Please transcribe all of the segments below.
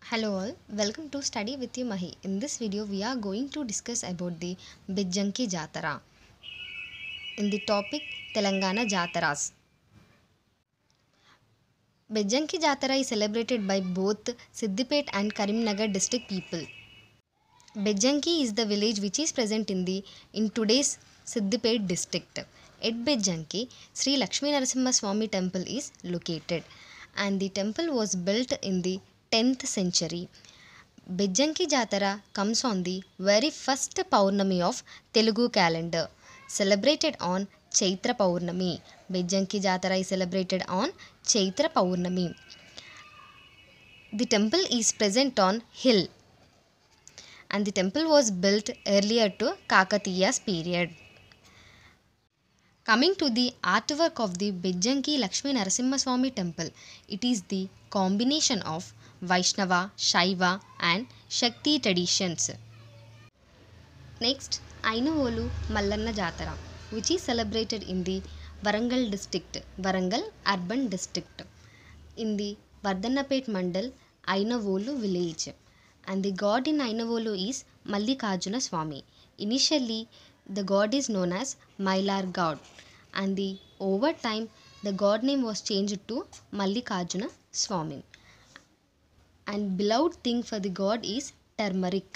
Hello all, welcome to Study with you Mahi. In this video we are going to discuss about the Bijjanki Jatara. In the topic Telangana Jataras. Bijjanki Jatara is celebrated by both Siddipet and Karimnagar district people. Bijjanki is the village which is present in today's Siddipet district. At Bijjanki, Sri Lakshmi Narasimha Swami temple is located and the temple was built in the 10th century. Bijjanki Jatara comes on the very first Paurnami of Telugu calendar, celebrated on Chaitra Paurnami. Bijjanki Jatara is celebrated on Chaitra Paurnami. The temple is present on hill and the temple was built earlier to Kakatiya's period. Coming to the artwork of the Bijjanki Lakshmi Narasimha Swami temple, it is the combination of Vaishnava, Shaiva and Shakti traditions. Next, Ainavolu Mallanna Jatara, which is celebrated in the Warangal district, Warangal urban district, in the Vardhanapet Mandal, Ainavolu village. And the god in Ainavolu is Mallikarjuna Swami. Initially, the god is known as Mailar god, and over time the god name was changed to Mallikarjuna Swami. And beloved thing for the god is turmeric.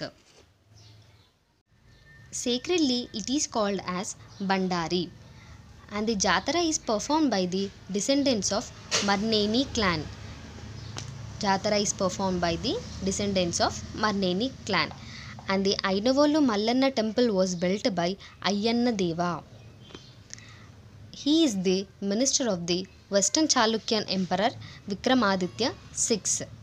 Sacredly, it is called as Bandari, and the Jatara is performed by the descendants of Marneni clan. Jatara is performed by the descendants of Marneni clan, and the Ainavolu Mallanna temple was built by Ayyanna Deva. He is the minister of the Western Chalukyan Emperor Vikramaditya VI.